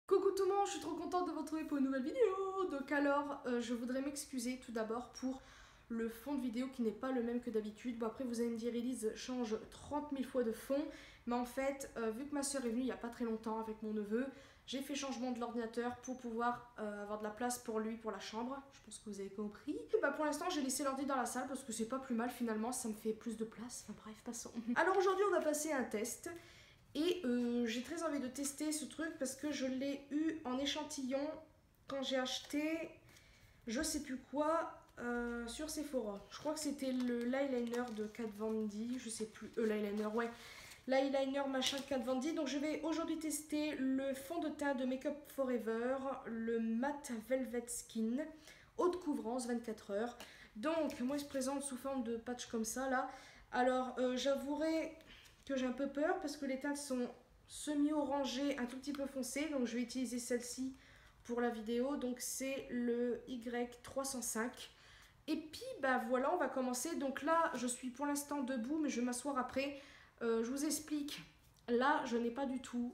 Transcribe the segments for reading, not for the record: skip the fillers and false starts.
Coucou tout le monde, je suis trop contente de vous retrouver pour une nouvelle vidéo. Donc alors, je voudrais m'excuser tout d'abord pour le fond de vidéo qui n'est pas le même que d'habitude. Bon après vous allez me dire Elise change 30 000 fois de fond. Mais en fait, vu que ma soeur est venue il n'y a pas très longtemps avec mon neveu, j'ai fait changement de l'ordinateur pour pouvoir avoir de la place pour lui, pour la chambre. Je pense que vous avez compris. Et bah pour l'instant j'ai laissé l'ordi dans la salle parce que c'est pas plus mal finalement, ça me fait plus de place. Enfin bref, passons. Alors aujourd'hui on va passer à un test. Et j'ai très envie de tester ce truc parce que je l'ai eu en échantillon quand j'ai acheté je sais plus quoi sur Sephora. Je crois que c'était l'eyeliner de Kat Von D, je sais plus, l'eyeliner, ouais. L'eyeliner machin de Kat Von D. Donc je vais aujourd'hui tester le fond de teint de Make Up Forever, le Matte Velvet Skin, haute couvrance 24 heures. Donc moi il se présente sous forme de patch comme ça là. Alors j'avouerai que j'ai un peu peur parce que les teintes sont semi-orangées, un tout petit peu foncées. Donc je vais utiliser celle-ci pour la vidéo. Donc c'est le Y305. Et puis bah voilà, on va commencer. Donc là, je suis pour l'instant debout, mais je vais m'asseoir après. Je vous explique. Là, je n'ai pas du tout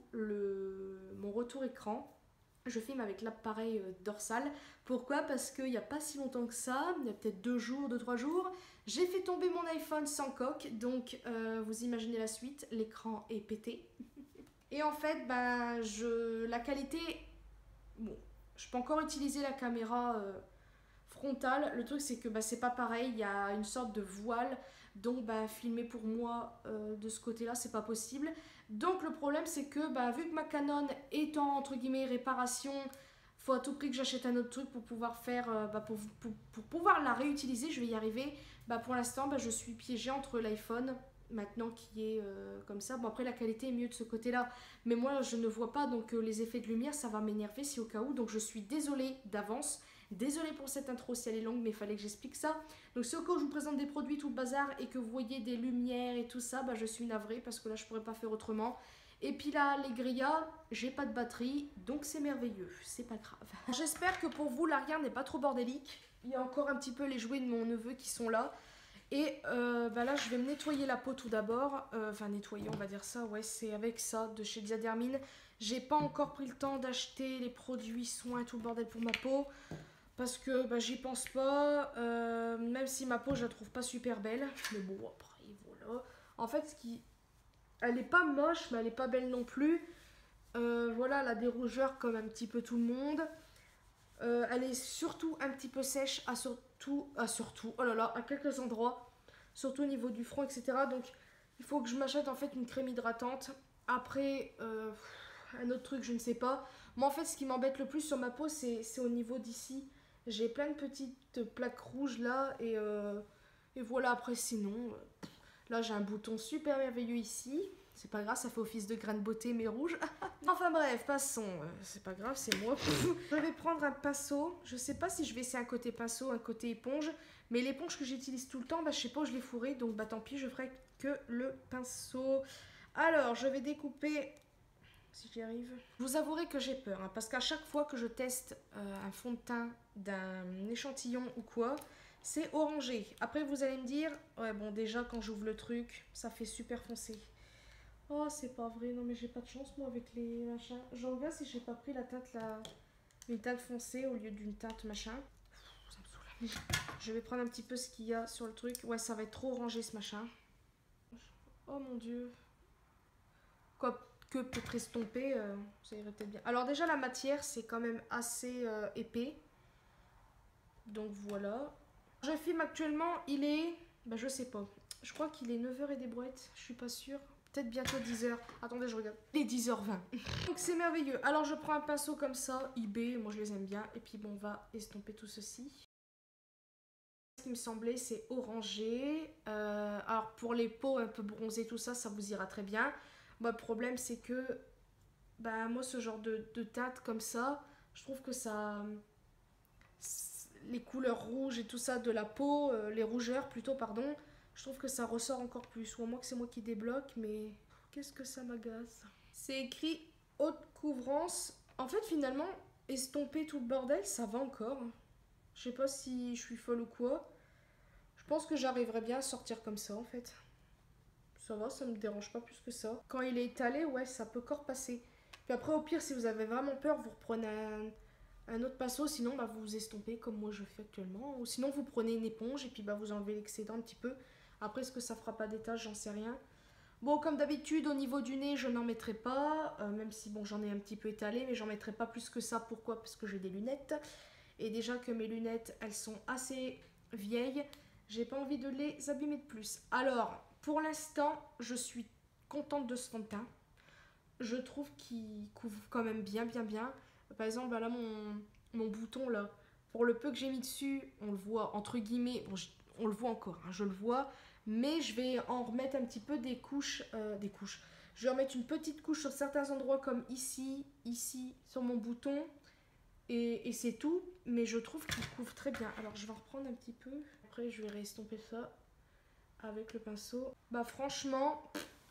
mon retour écran. Je filme avec l'appareil dorsal. Pourquoi? Parce qu'il n'y a pas si longtemps que ça, il y a peut-être 2 jours, 2-3 jours, j'ai fait tomber mon iPhone sans coque. Donc vous imaginez la suite, l'écran est pété. Et en fait, ben, la qualité, bon, je peux encore utiliser la caméra frontale. Le truc c'est que bah, c'est pas pareil, il y a une sorte de voile. Donc bah, filmer pour moi de ce côté là c'est pas possible. Donc le problème c'est que bah, vu que ma Canon est en entre guillemets réparation, faut à tout prix que j'achète un autre truc pour pouvoir faire pour pouvoir la réutiliser. Je vais y arriver. Bah, pour l'instant bah, je suis piégée entre l'iPhone maintenant qui est comme ça. Bon après la qualité est mieux de ce côté là, mais moi je ne vois pas, donc les effets de lumière ça va m'énerver si au cas où. Donc je suis désolée d'avance. Désolée pour cette intro si elle est longue, mais il fallait que j'explique ça. Donc si au cas où je vous présente des produits tout le bazar et que vous voyez des lumières et tout ça, bah, je suis navrée parce que là je pourrais pas faire autrement. Et puis là, les grillas, j'ai pas de batterie, donc c'est merveilleux, c'est pas grave. J'espère que pour vous, l'arrière n'est pas trop bordélique. Il y a encore un petit peu les jouets de mon neveu qui sont là. Et bah là, je vais me nettoyer la peau tout d'abord. Enfin, nettoyer, on va dire ça. Ouais, c'est avec ça de chez Diadermine. J'ai pas encore pris le temps d'acheter les produits soins et tout le bordel pour ma peau. Parce que bah, j'y pense pas, même si ma peau je la trouve pas super belle. Mais bon après voilà. En fait elle est pas moche mais elle est pas belle non plus. Voilà, elle a des rougeurs comme un petit peu tout le monde. Elle est surtout un petit peu sèche surtout, oh là là, à quelques endroits. Surtout au niveau du front, etc. Donc il faut que je m'achète en fait une crème hydratante. Après, un autre truc, je ne sais pas. Moi en fait ce qui m'embête le plus sur ma peau c'est au niveau d'ici. J'ai plein de petites plaques rouges là et voilà, après sinon, là j'ai un bouton super merveilleux ici. C'est pas grave, ça fait office de grain de beauté mais rouge. Enfin bref, passons, c'est pas grave, c'est moi. Je vais prendre un pinceau, je sais pas si je vais essayer un côté pinceau, un côté éponge. Mais l'éponge que j'utilise tout le temps, bah, je sais pas où je l'ai fourrée, donc bah tant pis, je ferai que le pinceau. Alors, je vais découper si j'y arrive. Vous avouerez que j'ai peur, hein, parce qu'à chaque fois que je teste un fond de teint d'un échantillon ou quoi, c'est orangé. Après vous allez me dire, ouais bon déjà quand j'ouvre le truc, ça fait super foncé. Oh c'est pas vrai, non mais j'ai pas de chance moi avec les machins. J'en reviens si j'ai pas pris la teinte une teinte foncée au lieu d'une teinte machin. Ça me saoule. Je vais prendre un petit peu ce qu'il y a sur le truc. Ouais ça va être trop orangé ce machin. Oh mon dieu. Quoi que peut-être estomper, ça irait peut-être bien. Alors déjà la matière c'est quand même assez épais. Donc voilà. Je filme actuellement, il est... Bah je sais pas. Je crois qu'il est 9h et des brouettes, je suis pas sûre. Peut-être bientôt 10h. Attendez, je regarde. Il est 10h20. Donc c'est merveilleux. Alors je prends un pinceau comme ça, eBay, moi je les aime bien. Et puis bon, on va estomper tout ceci. Ce qui me semblait, c'est orangé. Alors pour les peaux un peu bronzées, tout ça, ça vous ira très bien. Moi, le problème, c'est que bah, moi, ce genre de teinte comme ça, je trouve que ça... Les couleurs rouges et tout ça de la peau, les rougeurs plutôt, pardon, je trouve que ça ressort encore plus. Ou à moins que c'est moi qui débloque, mais qu'est-ce que ça m'agace. C'est écrit haute couvrance. En fait, finalement, estomper tout le bordel, ça va encore. Je sais pas si je suis folle ou quoi. Je pense que j'arriverai bien à sortir comme ça, en fait. Ça va, ça me dérange pas plus que ça. Quand il est étalé, ouais, ça peut encore passer. Puis après, au pire, si vous avez vraiment peur, vous reprenez un autre pinceau. Sinon, bah, vous estompez comme moi je fais actuellement. Ou sinon, vous prenez une éponge et puis bah, vous enlevez l'excédent un petit peu. Après, est-ce que ça fera pas des taches? J'en sais rien. Bon, comme d'habitude, au niveau du nez, je n'en mettrai pas. Même si, bon, j'en ai un petit peu étalé, mais j'en mettrai pas plus que ça. Pourquoi? Parce que j'ai des lunettes. Et déjà que mes lunettes, elles sont assez vieilles. J'ai pas envie de les abîmer de plus. Alors, pour l'instant, je suis contente de ce fond de teint. Je trouve qu'il couvre quand même bien. Par exemple, bah là, mon bouton, là, pour le peu que j'ai mis dessus, on le voit, entre guillemets, bon, on le voit encore, hein, je le vois, mais je vais en remettre un petit peu des couches. Je vais en mettre une petite couche sur certains endroits, comme ici, sur mon bouton, et c'est tout, mais je trouve qu'il couvre très bien. Alors, je vais en reprendre un petit peu, après, je vais restomper ça avec le pinceau. Bah, franchement...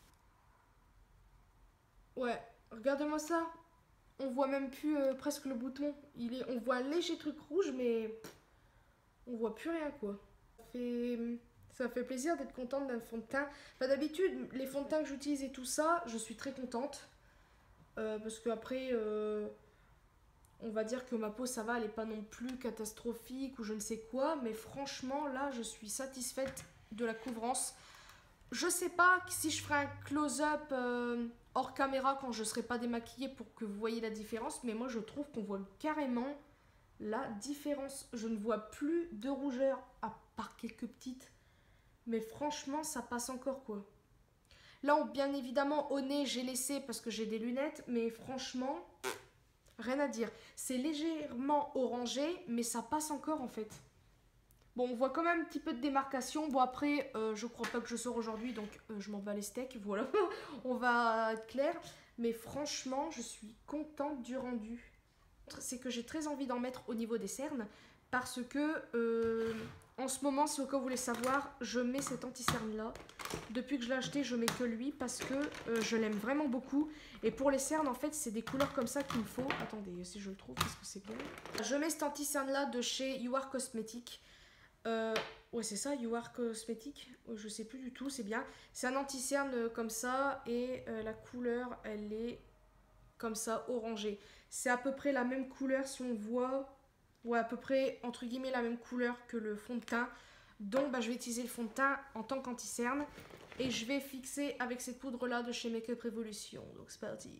Ouais, regarde-moi ça. On voit même plus presque le bouton. On voit un léger truc rouge, mais on voit plus rien quoi. Ça fait plaisir d'être contente d'un fond de teint. Enfin, d'habitude, les fonds de teint que j'utilise et tout ça, je suis très contente. Parce que après, on va dire que ma peau, ça va, elle est pas non plus catastrophique ou je ne sais quoi. Mais franchement, là, je suis satisfaite de la couvrance. Je sais pas si je ferai un close-up hors caméra quand je serai pas démaquillée pour que vous voyez la différence, mais moi je trouve qu'on voit carrément la différence. Je ne vois plus de rougeur à part quelques petites, mais franchement ça passe encore quoi. Là bien évidemment au nez j'ai laissé parce que j'ai des lunettes, mais franchement rien à dire. C'est légèrement orangé, mais ça passe encore en fait. Bon, on voit quand même un petit peu de démarcation. Bon, après, je crois pas que je sors aujourd'hui, donc je m'en bats les steaks. Voilà, on va être clair. Mais franchement, je suis contente du rendu. C'est que j'ai très envie d'en mettre au niveau des cernes. Parce que, en ce moment, si au cas où vous voulez savoir, je mets cet anti-cerne là. Depuis que je l'ai acheté, je mets que lui parce que je l'aime vraiment beaucoup. Et pour les cernes, en fait, c'est des couleurs comme ça qu'il me faut. Attendez, si je le trouve, parce que c'est bien. Je mets cet anti-cerne là de chez You Are Cosmetics. Ouais, c'est ça, You Are Cosmetics. Je sais plus du tout, c'est bien. C'est un anti-cerne comme ça et la couleur, elle est comme ça, orangée. C'est à peu près la même couleur si on voit, ouais, à peu près entre guillemets la même couleur que le fond de teint. Donc, bah, je vais utiliser le fond de teint en tant qu'anti-cerne et je vais fixer avec cette poudre là de chez Makeup Revolution. Donc, c'est parti.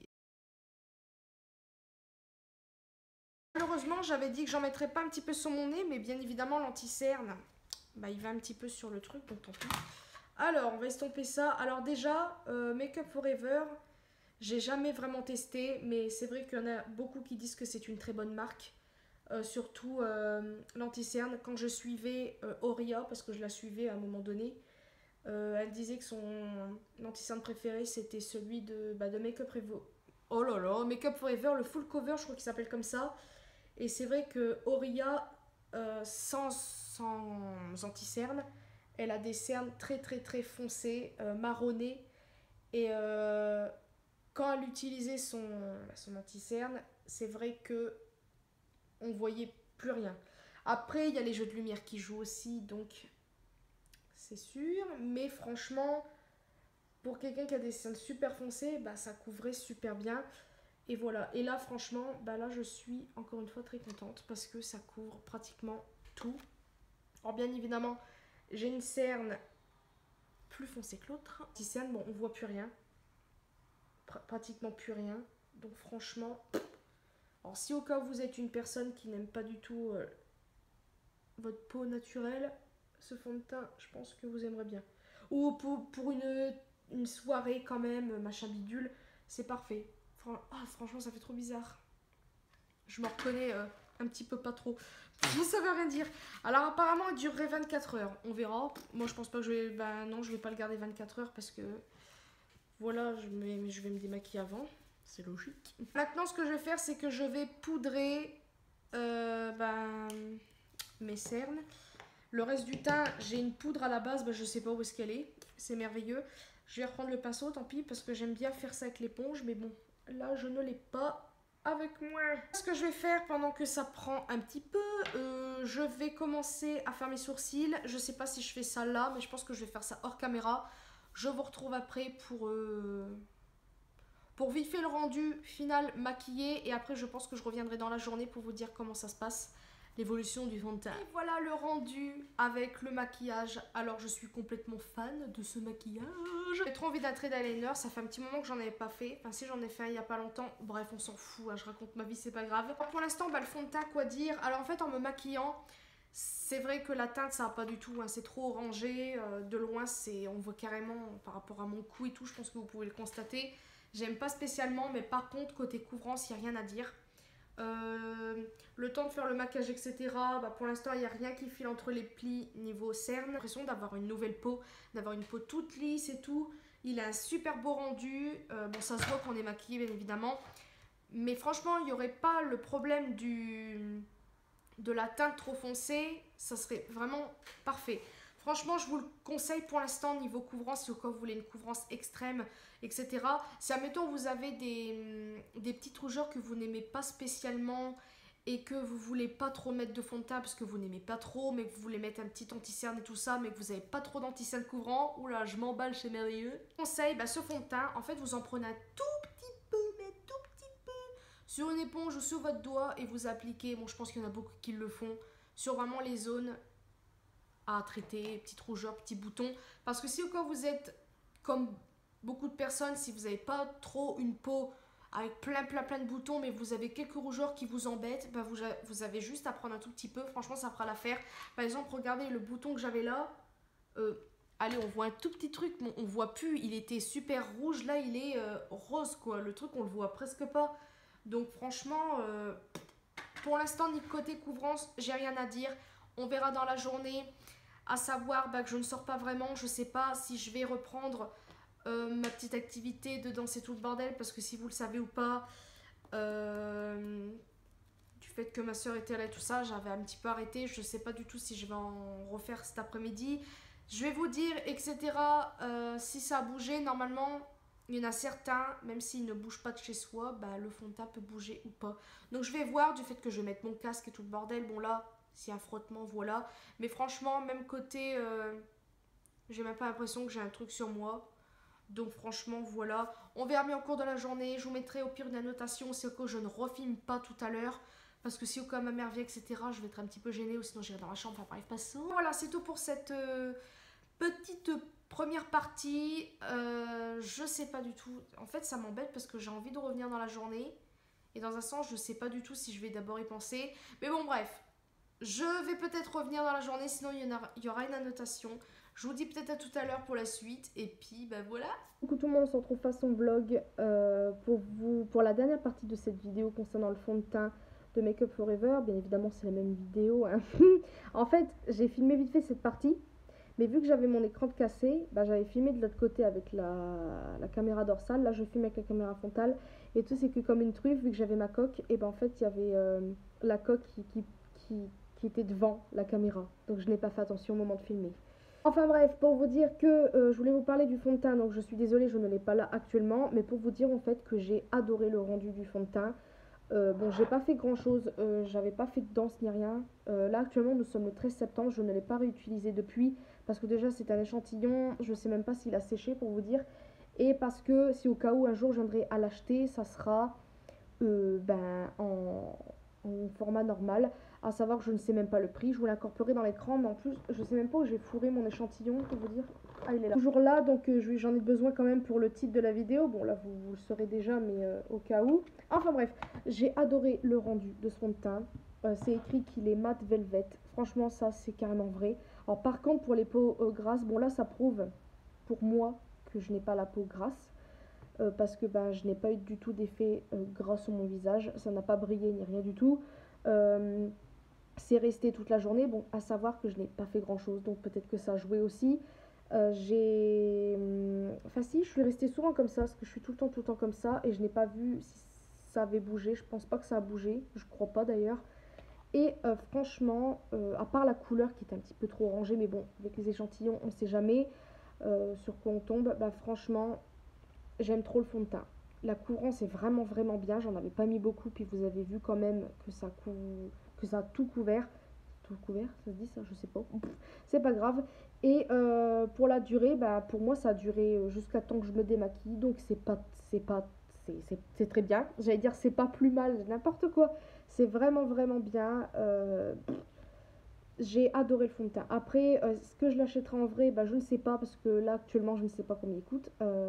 Malheureusement, j'avais dit que j'en mettrais pas un petit peu sur mon nez, mais bien évidemment, l'anti-cerne, bah, il va un petit peu sur le truc, donc tant pis. Alors, on va estomper ça. Alors déjà, Makeup Forever, j'ai jamais vraiment testé, mais c'est vrai qu'il y en a beaucoup qui disent que c'est une très bonne marque. Surtout l'anti-cerne. Quand je suivais Oria, parce que je la suivais à un moment donné, elle disait que son anti-cerne préféré, c'était celui de Makeup Forever. Oh là là, Makeup Forever, le full cover, je crois qu'il s'appelle comme ça. Et c'est vrai que Oria, sans anti-cerne, elle a des cernes très foncées, marronnées. Et quand elle utilisait son anti-cerne, c'est vrai que on voyait plus rien. Après, il y a les jeux de lumière qui jouent aussi, donc c'est sûr. Mais franchement, pour quelqu'un qui a des cernes super foncées, bah, ça couvrait super bien. Et voilà, et là franchement, bah là je suis encore une fois très contente parce que ça couvre pratiquement tout. Alors bien évidemment, j'ai une cerne plus foncée que l'autre. Petite cerne, bon on voit plus rien, pratiquement plus rien. Donc franchement, alors si au cas où vous êtes une personne qui n'aime pas du tout votre peau naturelle, ce fond de teint, je pense que vous aimerez bien. Ou pour une soirée quand même, machin bidule, c'est parfait. Franchement, ça fait trop bizarre. Je me reconnais un petit peu pas trop. Ça veut rien dire. Alors apparemment, il durerait 24 heures. On verra. Moi, je pense pas que je vais... Bah non, je vais pas le garder 24 heures parce que... Voilà, je vais me démaquiller avant. C'est logique. Maintenant, ce que je vais faire, c'est que je vais poudrer mes cernes. Le reste du teint, j'ai une poudre à la base. Bah, je sais pas où est-ce qu'elle est. C'est merveilleux. Je vais reprendre le pinceau, tant pis, parce que j'aime bien faire ça avec l'éponge. Mais bon, là, je ne l'ai pas avec moi. Ce que je vais faire pendant que ça prend un petit peu, je vais commencer à faire mes sourcils. Je sais pas si je fais ça là, mais je pense que je vais faire ça hors caméra. Je vous retrouve après pour vite fait le rendu final maquillé. Et après je pense que je reviendrai dans la journée pour vous dire comment ça se passe, l'évolution du fond de teint. Et voilà le rendu avec le maquillage. Alors je suis complètement fan de ce maquillage. J'ai trop envie d'un trait d'eyeliner, ça fait un petit moment que j'en avais pas fait. Enfin si, j'en ai fait un il y a pas longtemps. Bref, on s'en fout, hein, je raconte ma vie, c'est pas grave. Alors, pour l'instant, le fond de teint, quoi dire. Alors en fait, en me maquillant, c'est vrai que la teinte ça va pas du tout, hein, c'est trop orangé. De loin, on voit carrément par rapport à mon cou et tout, je pense que vous pouvez le constater. J'aime pas spécialement, mais par contre côté couvrance, il n'y a rien à dire. Le temps de faire le maquillage, etc. Pour l'instant, il n'y a rien qui file entre les plis niveau cerne. J'ai l'impression d'avoir une nouvelle peau, d'avoir une peau toute lisse et tout. Il a un super beau rendu. Bon, ça se voit qu'on est maquillé, bien évidemment. Mais franchement, il n'y aurait pas le problème de la teinte trop foncée. Ça serait vraiment parfait. Franchement, je vous le conseille pour l'instant niveau couvrance, si au cas où vous voulez une couvrance extrême, etc. Si admettons vous avez des petites rougeurs que vous n'aimez pas spécialement et que vous voulez pas trop mettre de fond de teint parce que vous n'aimez pas trop, mais que vous voulez mettre un petit anti-cerne et tout ça, mais que vous n'avez pas trop d'anti-cerne couvrant, oula, je m'emballe chez merveilleux. Conseil, ce fond de teint, en fait vous en prenez un tout petit peu, mais tout petit peu, sur une éponge ou sur votre doigt et vous appliquez, bon je pense qu'il y en a beaucoup qui le font, sur vraiment les zones à traiter, petites rougeurs, petits boutons. Parce que si au cas vous êtes comme beaucoup de personnes, si vous n'avez pas trop une peau avec plein de boutons, mais vous avez quelques rougeurs qui vous embêtent, vous avez juste à prendre un tout petit peu. Franchement, ça fera l'affaire. Par exemple, regardez le bouton que j'avais là. Allez, on voit un tout petit truc, mais on voit plus. Il était super rouge. Là, il est rose, quoi. Le truc, on le voit presque pas. Donc, franchement, pour l'instant, ni côté couvrance, j'ai rien à dire. On verra dans la journée. À savoir que je ne sors pas vraiment, je sais pas si je vais reprendre ma petite activité de danser tout le bordel, parce que si vous le savez ou pas, du fait que ma soeur était là et tout ça, j'avais un petit peu arrêté, je sais pas du tout si je vais en refaire cet après-midi. Je vais vous dire, etc. Si ça a bougé, normalement, il y en a certains, même s'ils ne bougent pas de chez soi, le fond de teint peut bouger ou pas. Donc je vais voir, du fait que je vais mettre mon casque et tout le bordel, bon là... S'il y a un frottement, voilà. Mais franchement, même côté, j'ai même pas l'impression que j'ai un truc sur moi. Donc franchement, voilà. On verra bien au cours de la journée. Je vous mettrai au pire une annotation si au cas où je ne refilme pas tout à l'heure. Parce que si au cas où ma mère vient, etc., je vais être un petit peu gênée. Ou sinon, j'irai dans la chambre. Enfin, bref, passons. Voilà, c'est tout pour cette petite première partie. Je sais pas du tout. En fait, ça m'embête parce que j'ai envie de revenir dans la journée. Et dans un sens, je sais pas du tout si je vais d'abord y penser. Mais bon, bref. Je vais peut-être revenir dans la journée, sinon il y aura une annotation. Je vous dis peut-être à tout à l'heure pour la suite. Et puis, voilà. Coucou tout le monde, on se retrouve façon vlog pour la dernière partie de cette vidéo concernant le fond de teint de Make Up Forever. Bien évidemment, c'est la même vidéo, hein. En fait, j'ai filmé vite fait cette partie. Mais vu que j'avais mon écran de cassé, j'avais filmé de l'autre côté avec la caméra dorsale. Là, je filme avec la caméra frontale. Et tout, c'est que comme une truffe, vu que j'avais ma coque, et en fait, il y avait la coque qui était devant la caméra, donc je n'ai pas fait attention au moment de filmer. Enfin bref, pour vous dire que je voulais vous parler du fond de teint, donc je suis désolée, je ne l'ai pas là actuellement, mais pour vous dire en fait que j'ai adoré le rendu du fond de teint. Bon, j'ai pas fait grand chose, j'avais pas fait de danse ni rien. Là actuellement nous sommes le 13 septembre, je ne l'ai pas réutilisé depuis, parce que déjà c'est un échantillon, je sais même pas s'il a séché pour vous dire, et parce que si au cas où un jour je viendrai à l'acheter, ça sera en format normal. À savoir que je ne sais même pas le prix, je vous l'incorporerai dans l'écran, mais en plus je sais même pas où j'ai fourré mon échantillon pour vous dire. Ah, il est là. Toujours là, donc j'en ai besoin quand même pour le titre de la vidéo. Bon là vous le saurez déjà, mais au cas où. Enfin bref, j'ai adoré le rendu de ce fond de teint. C'est écrit qu'il est mat velvet. Franchement ça c'est carrément vrai. Alors par contre pour les peaux grasses, bon là ça prouve pour moi que je n'ai pas la peau grasse. Parce que je n'ai pas eu du tout d'effet gras sur mon visage. Ça n'a pas brillé ni rien du tout. C'est resté toute la journée. Bon, à savoir que je n'ai pas fait grand chose, donc peut-être que ça a joué aussi. Enfin si, je suis restée souvent comme ça, parce que je suis tout le temps comme ça, et je n'ai pas vu si ça avait bougé. Je pense pas que ça a bougé, je crois pas d'ailleurs. Et franchement, à part la couleur qui est un petit peu trop orangée, mais bon, avec les échantillons, on sait jamais sur quoi on tombe. Franchement, j'aime trop le fond de teint. La couvrance est vraiment bien, j'en avais pas mis beaucoup, puis vous avez vu quand même que ça a tout couvert. Tout couvert, ça se dit ça, je sais pas. C'est pas grave. Et pour la durée, pour moi ça a duré jusqu'à temps que je me démaquille, donc c'est pas c'est très bien. J'allais dire c'est pas plus mal, n'importe quoi. C'est vraiment vraiment bien. J'ai adoré le fond de teint. Après, est-ce que je l'achèterai en vrai? Bah, je ne sais pas parce que là actuellement je ne sais pas combien il coûte.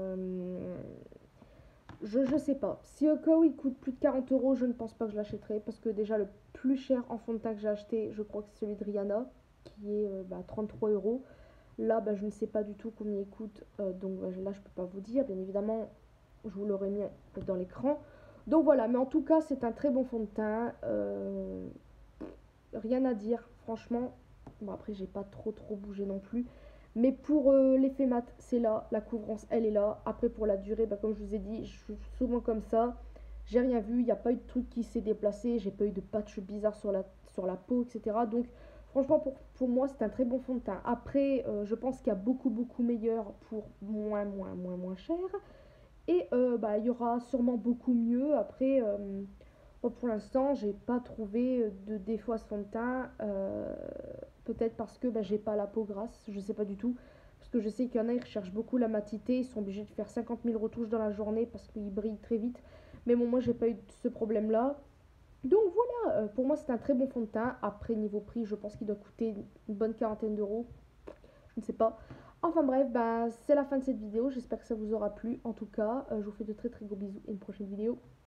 Je sais pas. Si au cas où il coûte plus de 40 euros, je ne pense pas que je l'achèterai parce que déjà le plus cher en fond de teint que j'ai acheté, je crois que c'est celui de Rihanna qui est 33 euros. Là, bah, je ne sais pas du tout combien il coûte, donc bah, là je peux pas vous dire. Bien évidemment, je vous l'aurais mis dans l'écran. Donc voilà, mais en tout cas, c'est un très bon fond de teint. Rien à dire, franchement. Bon, après, j'ai pas trop bougé non plus. Mais pour l'effet mat, c'est là. La couvrance, elle est là. Après, pour la durée, bah, comme je vous ai dit, je suis souvent comme ça. J'ai rien vu, il n'y a pas eu de truc qui s'est déplacé. J'ai pas eu de patch bizarre sur la peau, etc. Donc, franchement, pour moi, c'est un très bon fond de teint. Après, je pense qu'il y a beaucoup meilleur pour moins cher. Et bah, il y aura sûrement beaucoup mieux. Après, bon, pour l'instant, j'ai pas trouvé de défaut à ce fond de teint. Peut-être parce que bah, j'ai pas la peau grasse, je sais pas du tout. Parce que je sais qu'il y en a, ils recherchent beaucoup la matité, ils sont obligés de faire 50 000 retouches dans la journée parce qu'ils brillent très vite. Mais bon, moi, j'ai pas eu ce problème-là. Donc voilà, pour moi, c'est un très bon fond de teint. Après, niveau prix, je pense qu'il doit coûter une bonne quarantaine d'euros. Je ne sais pas. Enfin bref, bah, c'est la fin de cette vidéo. J'espère que ça vous aura plu. En tout cas, je vous fais de très gros bisous et une prochaine vidéo.